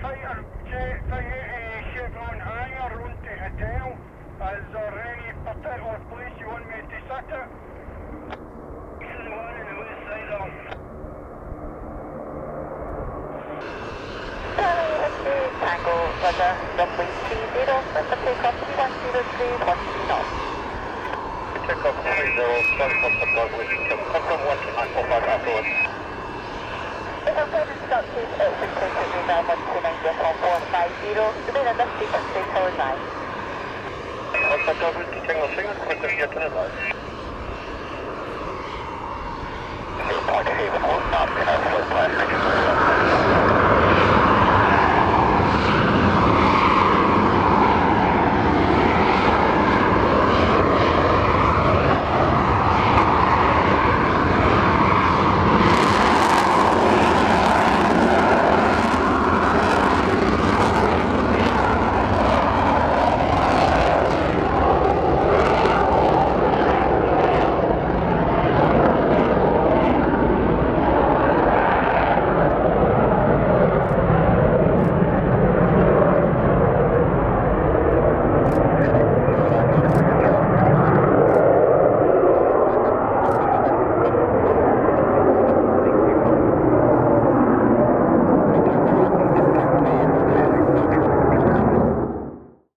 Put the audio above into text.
fighter jet thing at Chevron hangar round to hotel. Is there any particular place you want me to sit at? This is the one on the west side of Tango, weather, runway 30, set the takeoff 3103, 1 knots. Takeoff 30, sorry for the dog, we can confirm 12945 afterwards. Airplane instructed, expectation remain 129.450, remain on the frequency tower 9. Alpha Dog, we can tango signal, quickly get to the line. 0.8 knots, can I float past 6